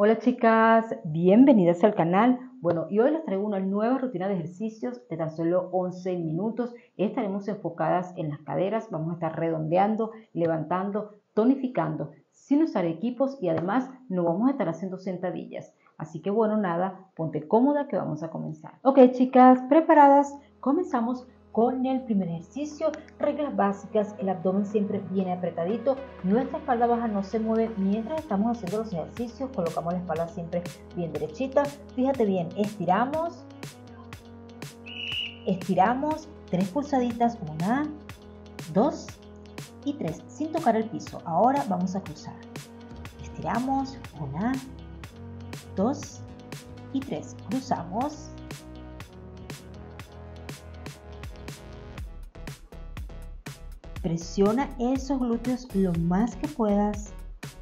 Hola chicas, bienvenidas al canal. Bueno, y hoy les traigo una nueva rutina de ejercicios de tan solo 11 minutos. Estaremos enfocadas en las caderas, vamos a estar redondeando, levantando, tonificando, sin usar equipos y además no vamos a estar haciendo sentadillas. Así que bueno, nada, ponte cómoda que vamos a comenzar. Ok chicas, ¿preparadas? Comenzamos con el primer ejercicio. Reglas básicas: el abdomen siempre viene apretadito, nuestra espalda baja no se mueve mientras estamos haciendo los ejercicios, colocamos la espalda siempre bien derechita. Fíjate bien, estiramos, 3 pulsaditas, 1, 2 y 3, sin tocar el piso. Ahora vamos a cruzar, estiramos, 1, 2 y 3, cruzamos. Presiona esos glúteos lo más que puedas.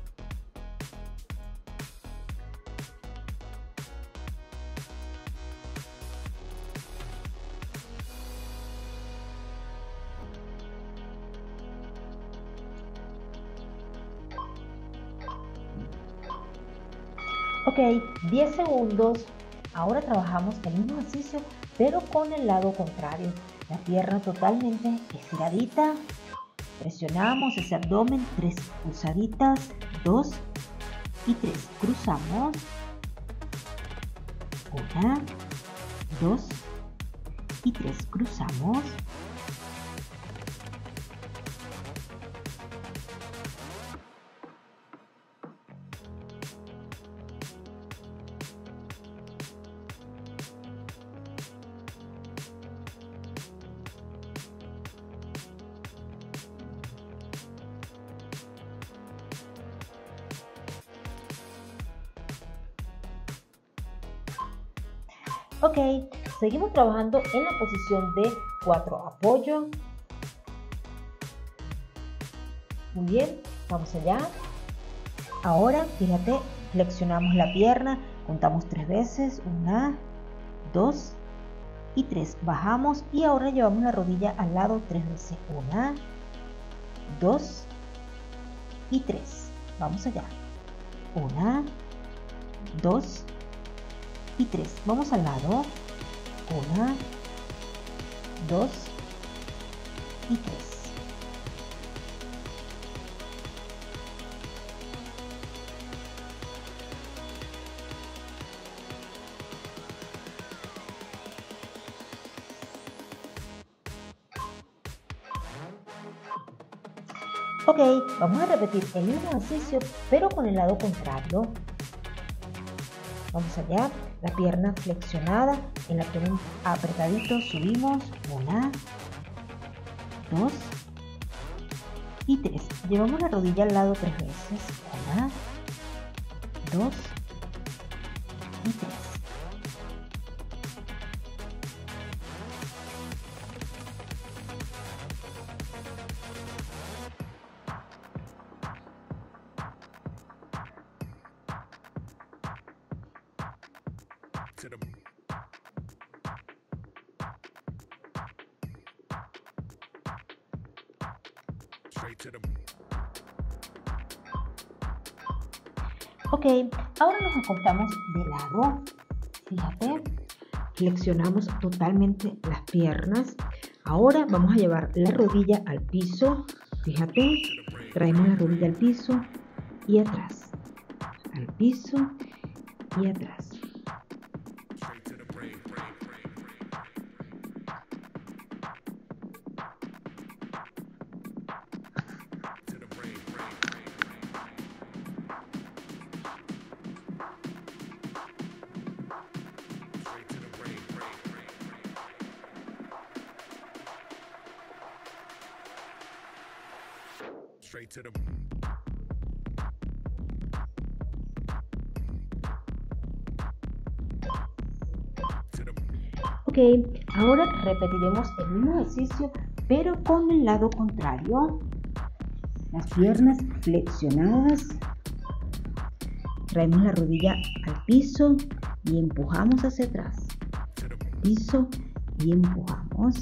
Ok, 10 segundos. Ahora trabajamos el mismo ejercicio, pero con el lado contrario. La pierna totalmente estiradita. Presionamos ese abdomen, 3 pulsaditas, 2 y 3. Cruzamos. 1, 2 y 3. Cruzamos. Ok, seguimos trabajando en la posición de 4 apoyo. Muy bien, vamos allá. Ahora, fíjate, flexionamos la pierna, contamos 3 veces, 1, 2 y 3. Bajamos y ahora llevamos la rodilla al lado 3 veces, 1, 2 y 3. Vamos allá. 1, 2 y 3. Vamos al lado. 1, 2 y 3. Ok, vamos a repetir el mismo ejercicio, pero con el lado contrario. Vamos allá, la pierna flexionada, el abdomen apretadito, subimos, 1, 2 y 3. Llevamos la rodilla al lado 3 veces, 1, 2 y 3. Ok, ahora nos acostamos de lado. Fíjate, flexionamos totalmente las piernas. Ahora vamos a llevar la rodilla al piso. Fíjate, traemos la rodilla al piso y atrás. Al piso y atrás. Straight to the Ok, ahora repetiremos el mismo ejercicio, pero con el lado contrario. Las piernas flexionadas. Traemos la rodilla al piso y empujamos hacia atrás. Piso y empujamos.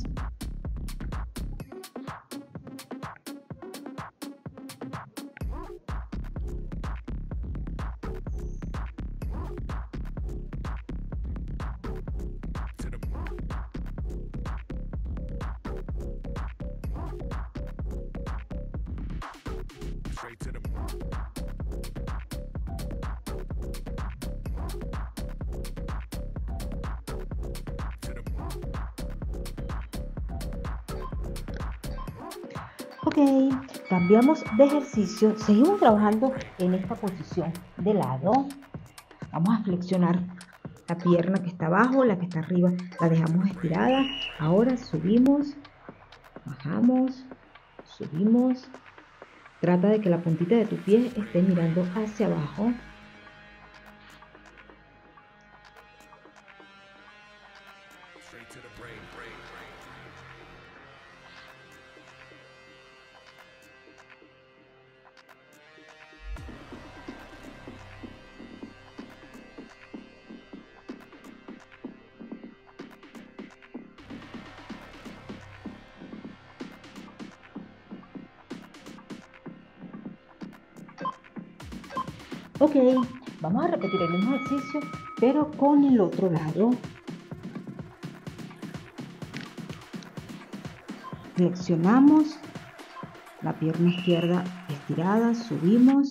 Ok, cambiamos de ejercicio, seguimos trabajando en esta posición de lado. Vamos a flexionar la pierna que está abajo, la que está arriba la dejamos estirada. Ahora subimos, bajamos, subimos. Trata de que la puntita de tu pie esté mirando hacia abajo. Ok, vamos a repetir el mismo ejercicio, pero con el otro lado. Flexionamos, la pierna izquierda estirada, subimos.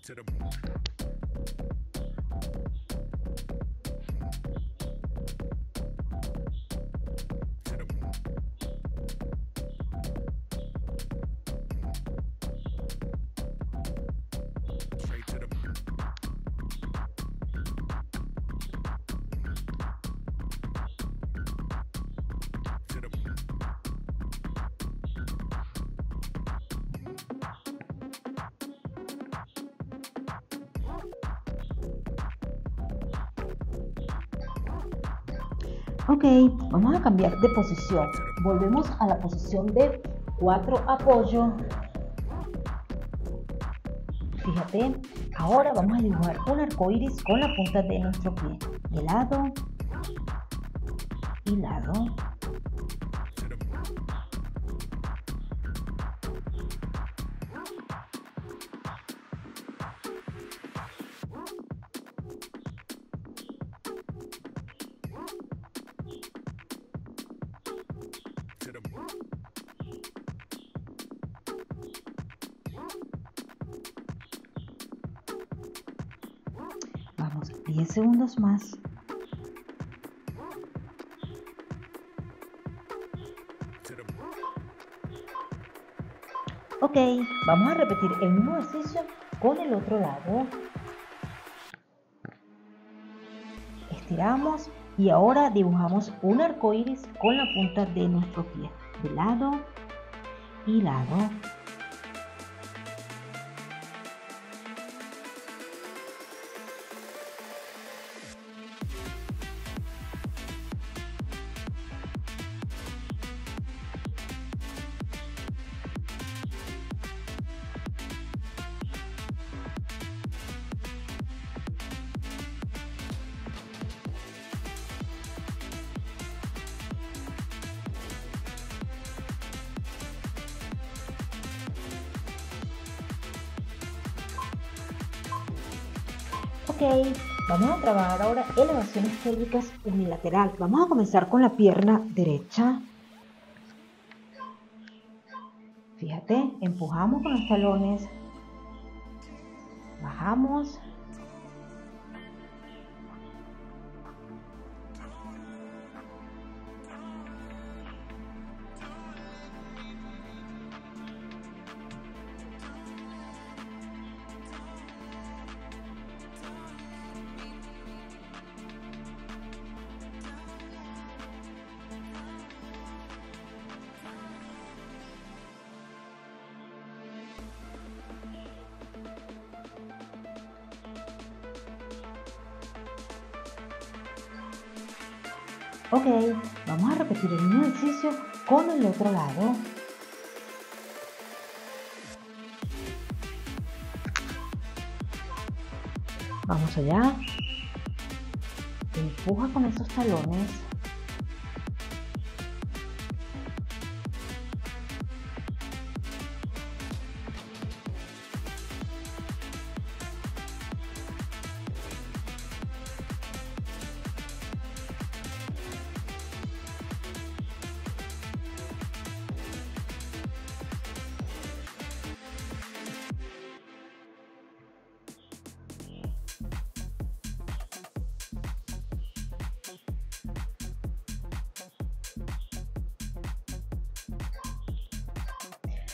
Ok, vamos a cambiar de posición. Volvemos a la posición de 4 apoyo. Fíjate, ahora vamos a dibujar un arco iris con la punta de nuestro pie. De lado y lado. Vamos, 10 segundos más. Ok, vamos a repetir el mismo ejercicio con el otro lado. Estiramos y ahora dibujamos un arco iris con la punta de nuestro pie. De lado y lado. Ok, vamos a trabajar ahora elevaciones pélvicas unilateral. Vamos a comenzar con la pierna derecha. Fíjate, empujamos con los talones, bajamos. Ok, vamos a repetir el mismo ejercicio con el otro lado. Vamos allá. Empuja con esos talones.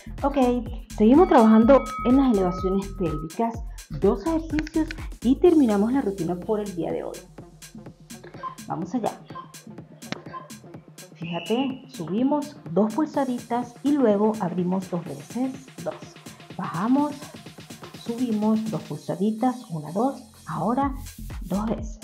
Ok, seguimos trabajando en las elevaciones pélvicas, 2 ejercicios y terminamos la rutina por el día de hoy. Vamos allá. Fíjate, subimos 2 pulsaditas y luego abrimos 2 veces, 2. Bajamos, subimos 2 pulsaditas, 1, 2, ahora 2 veces.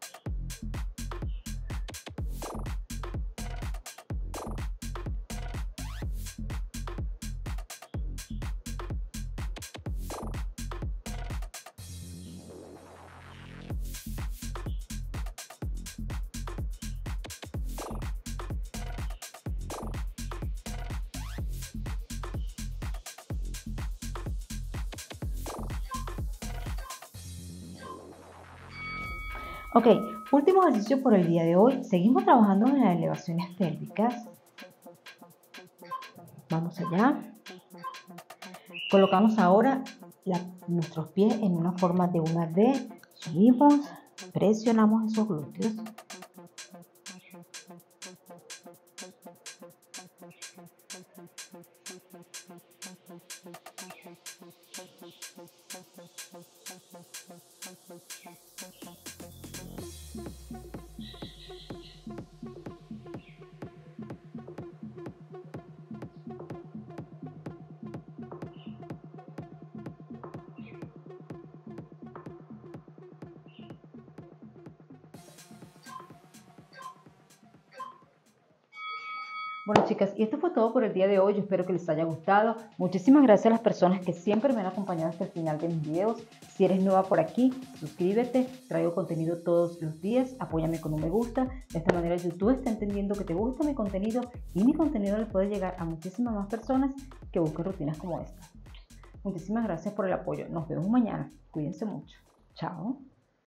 Ok, último ejercicio por el día de hoy. Seguimos trabajando en las elevaciones pélvicas. Vamos allá. Colocamos ahora nuestros pies en una forma de una V. Subimos, presionamos esos glúteos. Bueno, chicas, y esto fue todo por el día de hoy. Yo espero que les haya gustado. Muchísimas gracias a las personas que siempre me han acompañado hasta el final de mis videos. Si eres nueva por aquí, suscríbete. Traigo contenido todos los días. Apóyame con un me gusta. De esta manera YouTube está entendiendo que te gusta mi contenido y mi contenido le puede llegar a muchísimas más personas que busquen rutinas como esta. Muchísimas gracias por el apoyo. Nos vemos mañana. Cuídense mucho. Chao.